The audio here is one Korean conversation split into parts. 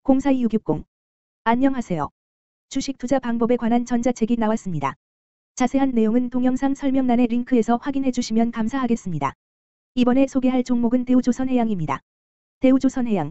042-660. 안녕하세요. 주식 투자 방법에 관한 전자책이 나왔습니다. 자세한 내용은 동영상 설명란의 링크에서 확인해 주시면 감사하겠습니다. 이번에 소개할 종목은 대우조선해양입니다. 대우조선해양,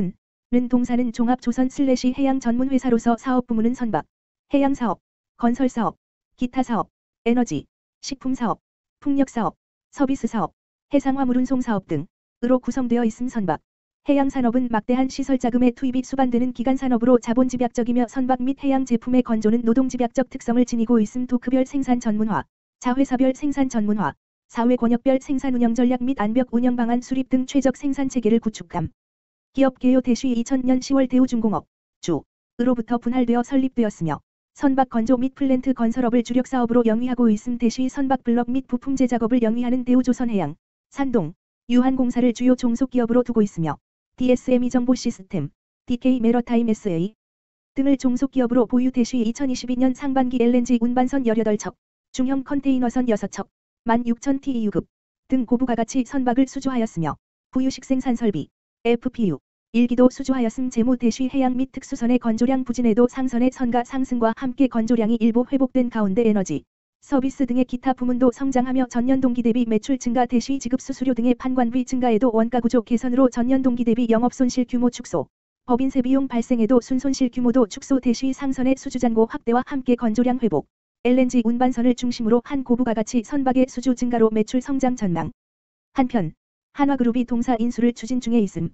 는 동사는 종합조선/해양 전문회사로서 사업 부문은 선박, 해양사업, 건설사업, 기타사업, 에너지, 식품사업, 풍력사업, 서비스사업, 해상화물운송사업 등으로 구성되어 있음. 선박, 해양산업은 막대한 시설자금의 투입이 수반되는 기간산업으로 자본집약적이며 선박 및 해양 제품의 건조는 노동집약적 특성을 지니고 있음. 도크별 생산 전문화, 자회사별 생산 전문화, 사회 권역별 생산 운영 전략 및 안벽 운영 방안 수립 등 최적 생산 체계를 구축함. 기업 개요 대시 2000년 10월 대우중공업 주으로부터 분할되어 설립되었으며 선박 건조 및 플랜트 건설업을 주력 사업으로 영위하고 있음. 대시 선박 블럭 및 부품 제작업을 영위하는 대우조선해양, 산동, 유한공사를 주요 종속기업으로 두고 있으며 DSME 정보시스템, DK 메러타임 SA 등을 종속기업으로 보유. 대시 2022년 상반기 LNG 운반선 18척, 중형 컨테이너선 6척, 16,000TEU급 등 고부가가치 선박을 수주하였으며 부유식 생산 설비, FPU, 1기도 수주하였음. 재무 대시 해양 및 특수선의 건조량 부진에도 상선의 선가 상승과 함께 건조량이 일부 회복된 가운데 에너지, 서비스 등의 기타 부문도 성장하며 전년 동기 대비 매출 증가. 대시 지급 수수료 등의 판관비 증가에도 원가구조 개선으로 전년 동기 대비 영업손실 규모 축소, 법인세 비용 발생에도 순손실 규모도 축소. 대시 상선의 수주잔고 확대와 함께 건조량 회복, LNG 운반선을 중심으로 한 고부가가치 선박의 수주 증가로 매출 성장 전망. 한편 한화그룹이 동사 인수를 추진 중에 있음.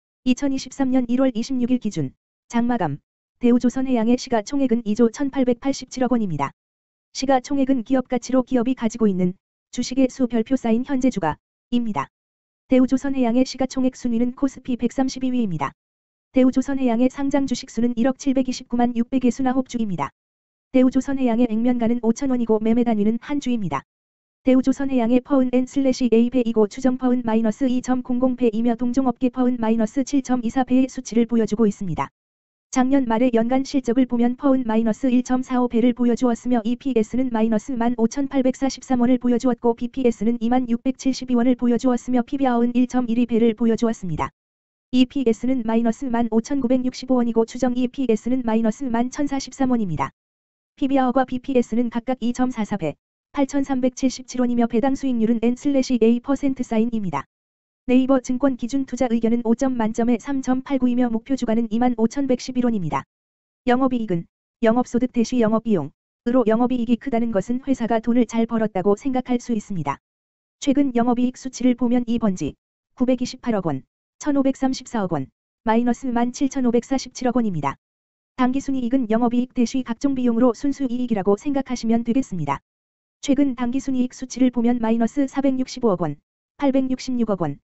2023년 1월 26일 기준 장마감 대우조선해양의 시가총액은 2조 1887억 원입니다. 시가총액은 기업가치로 기업이 가지고 있는 주식의 수 별표 쌓인 현재 주가입니다. 대우조선해양의 시가총액 순위는 코스피 132위입니다. 대우조선해양의 상장 주식수는 1억 729만 600개수나홉주입니다. 대우조선해양의 액면가는 5,000원이고 매매 단위는 한 주입니다. 대우조선해양의 퍼은 N/A배이고 추정 퍼은 -2.00배이며 동종업계 퍼은 -7.24배의 수치를 보여주고 있습니다. 작년 말의 연간 실적을 보면 퍼은 -1.45배를 보여주었으며 EPS는 -15,843원을 보여주었고 BPS는 2672원을 보여주었으며 PBR은 1.12배를 보여주었습니다. EPS는 -15,965원이고 추정 EPS는 -11,043원입니다. PBR과 BPS는 각각 2.44배, 8,377원이며 배당 수익률은 N/A%입니다. 네이버 증권 기준 투자 의견은 5점 만점에 3.89이며 목표 주가는 25,111원입니다. 영업이익은 영업소득 대시 영업비용으로 영업이익이 크다는 것은 회사가 돈을 잘 벌었다고 생각할 수 있습니다. 최근 영업이익 수치를 보면 2번지 928억 원, 1,534억 원, -17,547억 원입니다. 당기순이익은 영업이익 대시 각종 비용으로 순수이익이라고 생각하시면 되겠습니다. 최근 당기순이익 수치를 보면 -465억 원, 866억 원,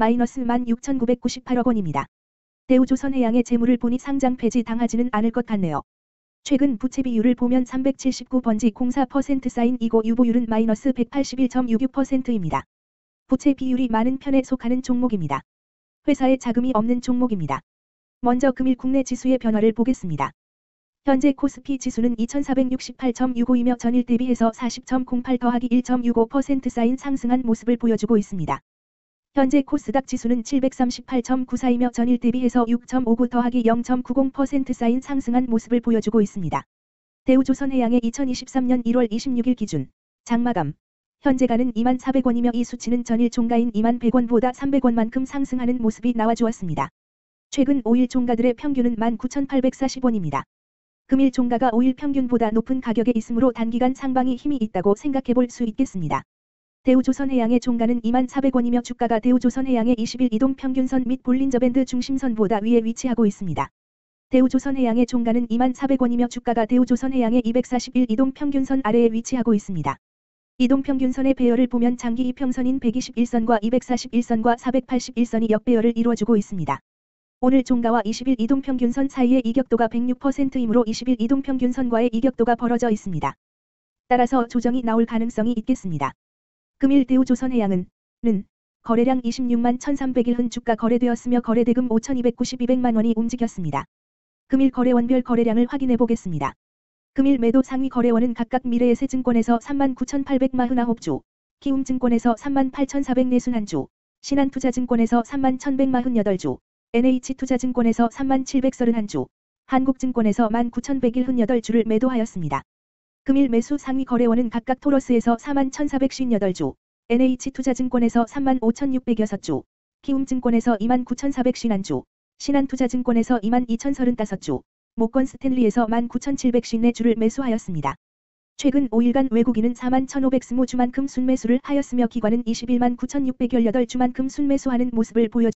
-16,998억 원입니다. 대우조선해양의 재물을 보니 상장 폐지 당하지는 않을 것 같네요. 최근 부채 비율을 보면 379번지 04% 사인이고 유보율은 -181.66%입니다. 부채 비율이 많은 편에 속하는 종목입니다. 회사에 자금이 없는 종목입니다. 먼저 금일 국내 지수의 변화를 보겠습니다. 현재 코스피 지수는 2468.65이며 전일 대비해서 40.08 더하기 1.65% 쌓인 상승한 모습을 보여주고 있습니다. 현재 코스닥 지수는 738.94이며 전일 대비해서 6.59 더하기 0.90% 쌓인 상승한 모습을 보여주고 있습니다. 대우조선해양의 2023년 1월 26일 기준 장마감 현재가는 24,100원이며 이 수치는 전일 종가인 21,100원보다 300원만큼 상승하는 모습이 나와주었습니다. 최근 5일 종가들의 평균은 19,840원입니다. 금일 종가가 5일 평균보다 높은 가격에 있으므로 단기간 상방이 힘이 있다고 생각해볼 수 있겠습니다. 대우조선해양의 종가는 24,100원이며 주가가 대우조선해양의 20일 이동평균선 및 볼린저밴드 중심선보다 위에 위치하고 있습니다. 대우조선해양의 종가는 24,100원이며 주가가 대우조선해양의 241 이동평균선 아래에 위치하고 있습니다. 이동평균선의 배열을 보면 장기 이평선인 121선과 241선과 481선이 역배열을 이루어주고 있습니다. 오늘 종가와 20일 이동평균선 사이의 이격도가 106%이므로 20일 이동평균선과의 이격도가 벌어져 있습니다. 따라서 조정이 나올 가능성이 있겠습니다. 금일 대우조선해양은 거래량 26만 1,301은 주가 거래되었으며 거래대금 5,292백만 원이 움직였습니다. 금일 거래원별 거래량을 확인해 보겠습니다. 금일 매도 상위 거래원은 각각 미래에셋증권에서 39,849주, 키움증권에서 38,441주, 신한투자증권에서 31,148주, NH투자증권에서 3731주, 한국증권에서 19,101흔8주를 매도하였습니다. 금일 매수 상위 거래원은 각각 토러스에서 41,458주, NH투자증권에서 35,606주, 키움증권에서 29,451주, 신한투자증권에서 22,035주, 모건 스탠리에서 19,754주를 매수하였습니다. 최근 5일간 외국인은 41,520주만큼 순매수를 하였으며 기관은 219,618주만큼 순매수하는 모습을 보여줍니다.